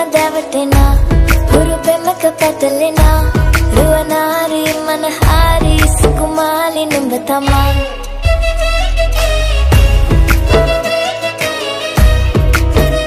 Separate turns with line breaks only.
දැවටෙනා හුරු පෙමක පැටලෙනා රුවනාරි මනහාරි සුකුමාලි නුඹ තමා